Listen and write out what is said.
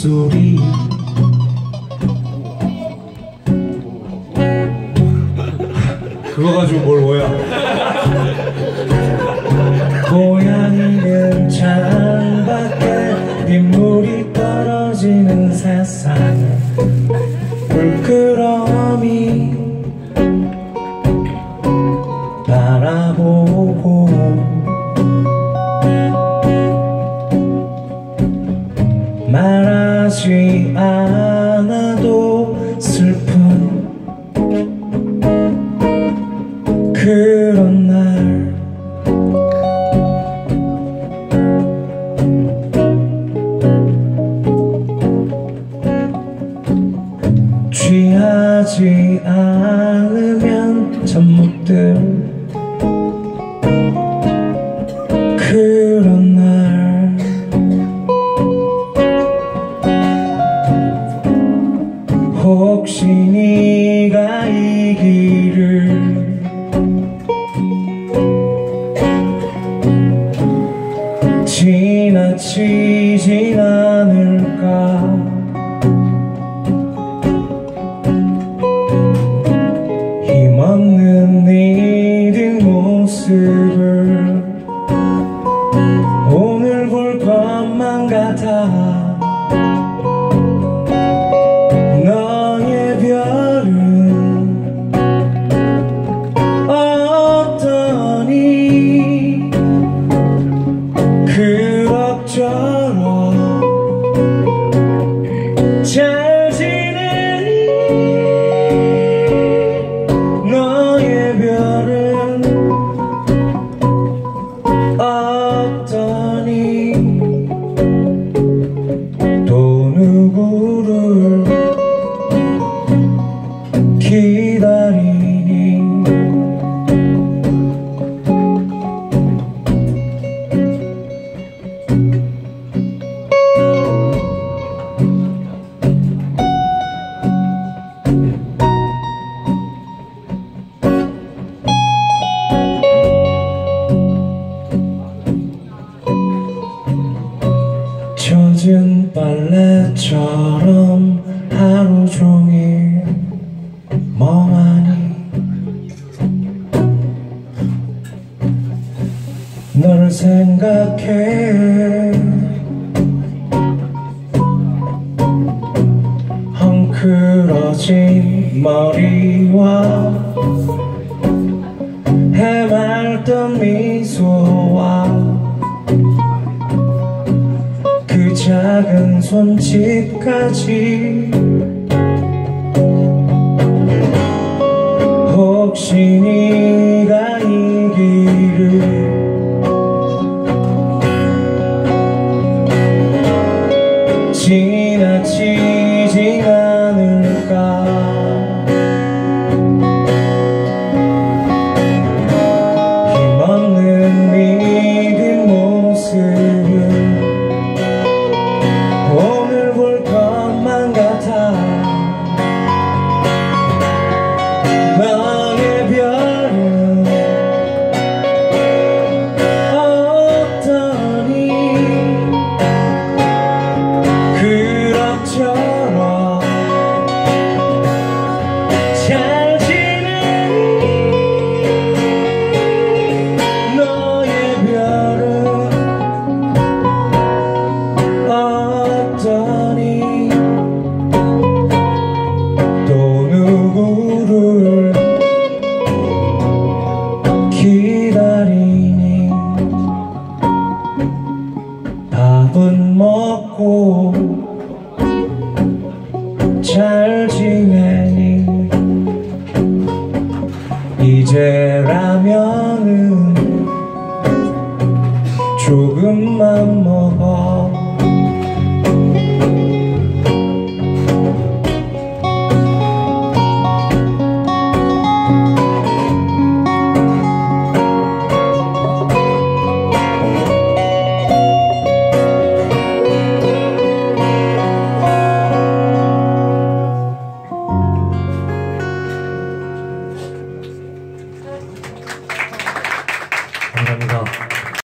목소리 그거 가지고 뭘 뭐야. 고양이는 창밖에 빗물이 떨어지는 세상을 물끄러미 바라보고 말하지 않아도 슬픈 그런 날 취하지 않으면 잠 못 들 그런 날 혹시 네가 이 길을 지나치진 않을까. 힘없는 네 뒷모습을 오늘 볼 것만 같아. 너의 별은 어떠니. 그럭저럭 잘 지내니. 너의 별은 어떠니. 또 누구를 기다리니. 젖은 빨래처럼 하루 종일 멍하니 너를 생각해. 헝클어진 머리와 해맑던 미소와 그 작은 손짓까지. 혹시 네가 이 길을 지나치진 않을까. 힘없는 네 뒷모습은 오늘 볼 것만 같아. 너의 별은 어떠니. 그럭저럭 잘 지내니. 너의 별은 어떠니. 또 누구를 기다리니.